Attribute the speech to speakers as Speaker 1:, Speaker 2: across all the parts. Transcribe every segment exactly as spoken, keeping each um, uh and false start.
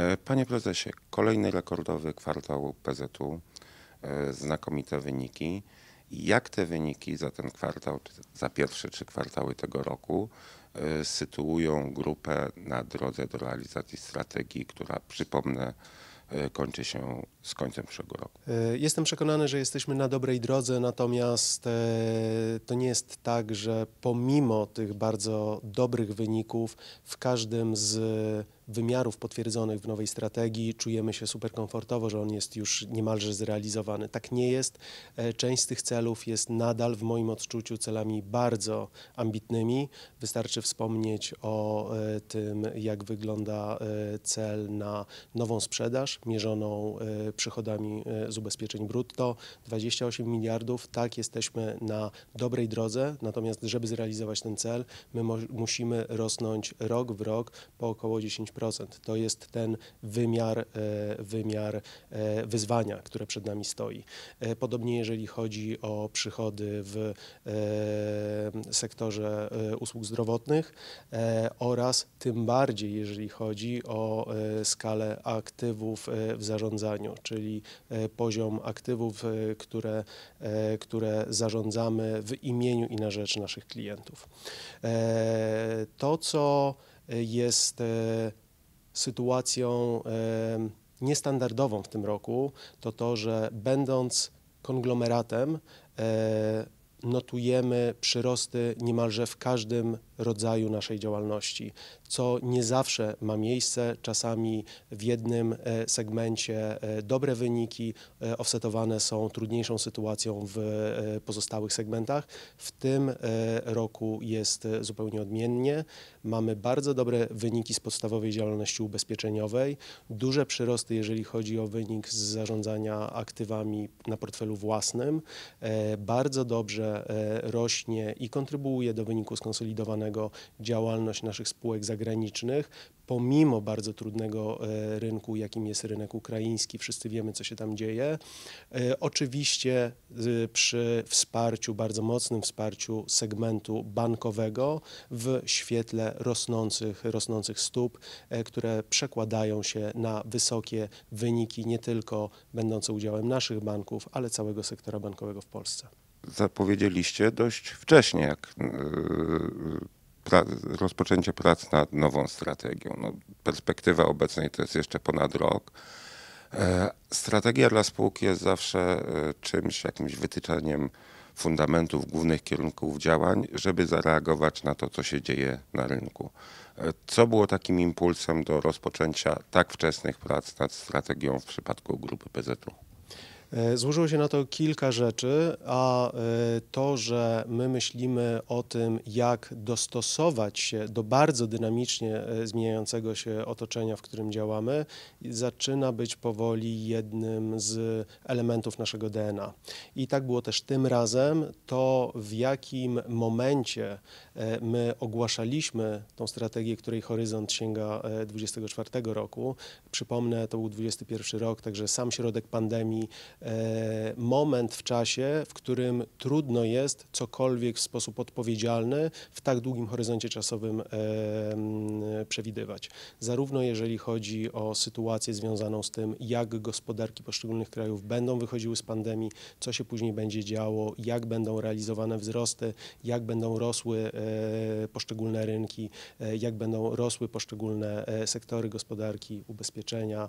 Speaker 1: Panie prezesie, kolejny rekordowy kwartał P Z U, znakomite wyniki. Jak te wyniki za ten kwartał, czy za pierwsze trzy kwartały tego roku sytuują grupę na drodze do realizacji strategii, która, przypomnę, kończy się z końcem przyszłego roku?
Speaker 2: Jestem przekonany, że jesteśmy na dobrej drodze, natomiast to nie jest tak, że pomimo tych bardzo dobrych wyników w każdym z wymiarów potwierdzonych w nowej strategii czujemy się super komfortowo, że on jest już niemalże zrealizowany. Tak nie jest. Część z tych celów jest nadal w moim odczuciu celami bardzo ambitnymi. Wystarczy wspomnieć o tym, jak wygląda cel na nową sprzedaż mierzoną przychodami z ubezpieczeń brutto, dwadzieścia osiem miliardów. Tak, jesteśmy na dobrej drodze, natomiast żeby zrealizować ten cel, my musimy rosnąć rok w rok po około dziesięć procent. To jest ten wymiar, wymiar wyzwania, które przed nami stoi. Podobnie jeżeli chodzi o przychody w sektorze usług zdrowotnych oraz tym bardziej jeżeli chodzi o skalę aktywów w zarządzaniu, czyli poziom aktywów, które, które zarządzamy w imieniu i na rzecz naszych klientów. To, co jest sytuacją niestandardową w tym roku, to to, że będąc konglomeratem notujemy przyrosty niemalże w każdym rodzaju naszej działalności, co nie zawsze ma miejsce. Czasami w jednym segmencie dobre wyniki offsetowane są trudniejszą sytuacją w pozostałych segmentach. W tym roku jest zupełnie odmiennie. Mamy bardzo dobre wyniki z podstawowej działalności ubezpieczeniowej, duże przyrosty, jeżeli chodzi o wynik z zarządzania aktywami na portfelu własnym. Bardzo dobrze rośnie i kontrybuuje do wyniku skonsolidowanego działalność naszych spółek zagranicznych, pomimo bardzo trudnego rynku, jakim jest rynek ukraiński. Wszyscy wiemy, co się tam dzieje. Oczywiście przy wsparciu, bardzo mocnym wsparciu segmentu bankowego w świetle rosnących, rosnących stóp, które przekładają się na wysokie wyniki, nie tylko będące udziałem naszych banków, ale całego sektora bankowego w Polsce.
Speaker 1: Zapowiedzieliście dość wcześnie, jak pra, rozpoczęcie prac nad nową strategią. No, perspektywa obecnej to jest jeszcze ponad rok. Strategia dla spółki jest zawsze czymś, jakimś wytyczeniem fundamentów, głównych kierunków działań, żeby zareagować na to, co się dzieje na rynku. Co było takim impulsem do rozpoczęcia tak wczesnych prac nad strategią w przypadku grupy P Z U?
Speaker 2: Złożyło się na to kilka rzeczy, a to, że my myślimy o tym, jak dostosować się do bardzo dynamicznie zmieniającego się otoczenia, w którym działamy, zaczyna być powoli jednym z elementów naszego D N A. I tak było też tym razem. To, w jakim momencie my ogłaszaliśmy tą strategię, której horyzont sięga dwudziestego czwartego roku. Przypomnę, to był dwudziesty pierwszy rok, także sam środek pandemii, moment w czasie, w którym trudno jest cokolwiek w sposób odpowiedzialny w tak długim horyzoncie czasowym przewidywać. Zarówno jeżeli chodzi o sytuację związaną z tym, jak gospodarki poszczególnych krajów będą wychodziły z pandemii, co się później będzie działo, jak będą realizowane wzrosty, jak będą rosły poszczególne rynki, jak będą rosły poszczególne sektory gospodarki, ubezpieczenia,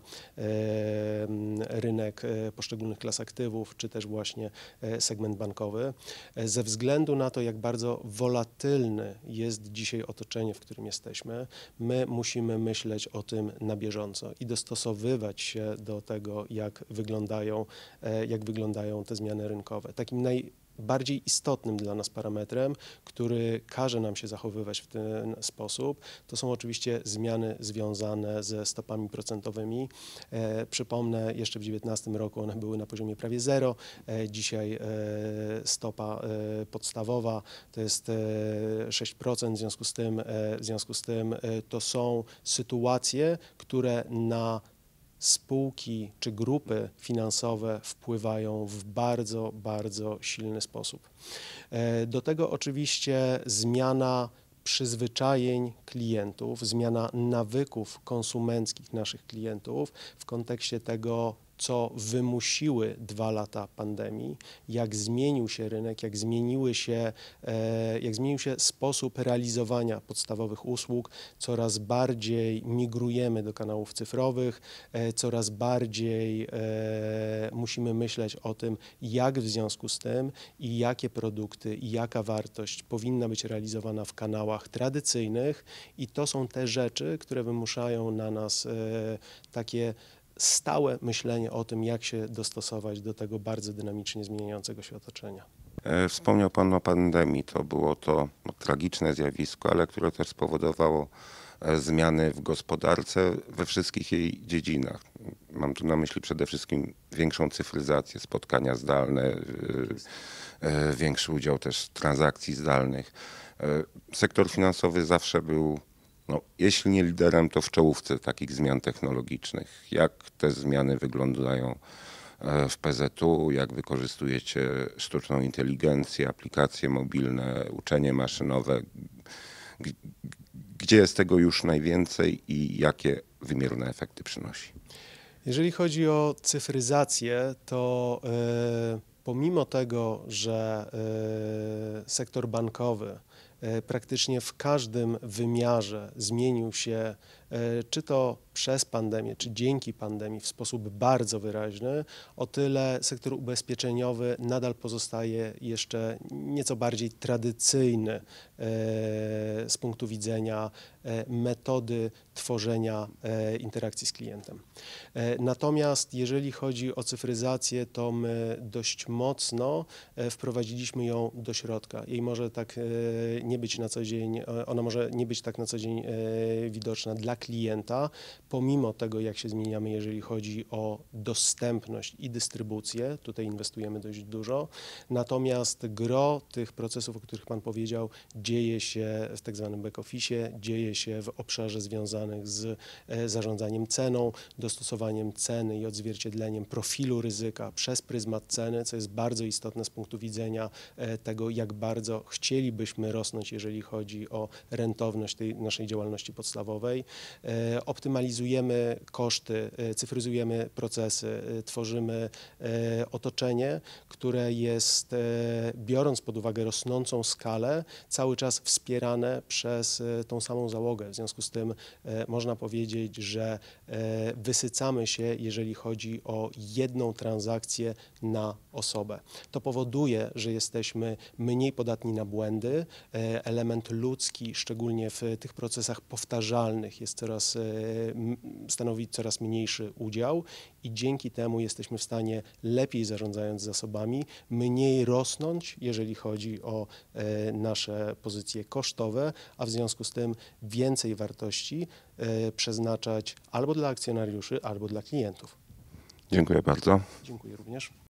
Speaker 2: rynek poszczególnych klas aktywów, czy też właśnie segment bankowy. Ze względu na to, jak bardzo wolatylne jest dzisiaj otoczenie, w którym jesteśmy, my musimy myśleć o tym na bieżąco i dostosowywać się do tego, jak wyglądają, jak wyglądają te zmiany rynkowe. Takim naj Bardziej istotnym dla nas parametrem, który każe nam się zachowywać w ten sposób, to są oczywiście zmiany związane ze stopami procentowymi. E, przypomnę, jeszcze w dwa tysiące dziewiętnastym roku one były na poziomie prawie zero. E, dzisiaj e, stopa e, podstawowa to jest e, sześć procent. W związku z tym, e, w związku z tym e, to są sytuacje, które na spółki czy grupy finansowe wpływają w bardzo, bardzo silny sposób. Do tego oczywiście zmiana przyzwyczajeń klientów, zmiana nawyków konsumenckich naszych klientów w kontekście tego, co wymusiły dwa lata pandemii, jak zmienił się rynek, jak zmieniły się, e, jak zmienił się sposób realizowania podstawowych usług. Coraz bardziej migrujemy do kanałów cyfrowych, e, coraz bardziej e, musimy myśleć o tym, jak w związku z tym i jakie produkty i jaka wartość powinna być realizowana w kanałach tradycyjnych, i to są te rzeczy, które wymuszają na nas e, takie stałe myślenie o tym, jak się dostosować do tego bardzo dynamicznie zmieniającego się otoczenia.
Speaker 1: E, Wspomniał Pan o pandemii. To było to no, tragiczne zjawisko, ale które też spowodowało e, zmiany w gospodarce we wszystkich jej dziedzinach. Mam tu na myśli przede wszystkim większą cyfryzację, spotkania zdalne, e, e, większy udział też transakcji zdalnych. E, Sektor finansowy zawsze był, no, jeśli nie liderem, to w czołówce takich zmian technologicznych. Jak te zmiany wyglądają e, w P Z U, jak wykorzystujecie sztuczną inteligencję, aplikacje mobilne, uczenie maszynowe, G- gdzie jest tego już najwięcej i jakie wymierne efekty przynosi?
Speaker 2: Jeżeli chodzi o cyfryzację, to e, pomimo tego, że e, sektor bankowy e, praktycznie w każdym wymiarze zmienił się, e, czy to przez pandemię, czy dzięki pandemii w sposób bardzo wyraźny, o tyle sektor ubezpieczeniowy nadal pozostaje jeszcze nieco bardziej tradycyjny e, z punktu widzenia e, metody tworzenia e, interakcji z klientem. E, Natomiast jeżeli chodzi o cyfryzację, to my dość mocno e, wprowadziliśmy ją do środka. Jej może tak e, nie być na co dzień, e, ona może nie być tak na co dzień e, widoczna dla klienta, pomimo tego, jak się zmieniamy, jeżeli chodzi o dostępność i dystrybucję. Tutaj inwestujemy dość dużo. Natomiast gro tych procesów, o których Pan powiedział, dzieje się w tak zwanym back-office, dzieje się w obszarze związanych z e, zarządzaniem ceną, dostosowaniem ceny i odzwierciedleniem profilu ryzyka przez pryzmat ceny, co jest bardzo istotne z punktu widzenia e, tego, jak bardzo chcielibyśmy rosnąć, jeżeli chodzi o rentowność tej naszej działalności podstawowej. E, Optymalizujemy koszty, e, cyfryzujemy procesy, e, tworzymy e, otoczenie, które jest, e, biorąc pod uwagę rosnącą skalę, cały czas wspierane przez e, tą samą załogę. W związku z tym e, można powiedzieć, że e, wysycamy się, jeżeli chodzi o jedną transakcję na osobę. To powoduje, że jesteśmy mniej podatni na błędy. E, Element ludzki, szczególnie w tych procesach powtarzalnych, jest coraz, e, m- stanowi coraz mniejszy udział i dzięki temu jesteśmy w stanie lepiej, zarządzając zasobami, mniej rosnąć, jeżeli chodzi o e, nasze pozycje kosztowe, a w związku z tym więcej wartości e, przeznaczać albo dla akcjonariuszy, albo dla klientów.
Speaker 1: Dziękuję bardzo.
Speaker 2: Dziękuję również.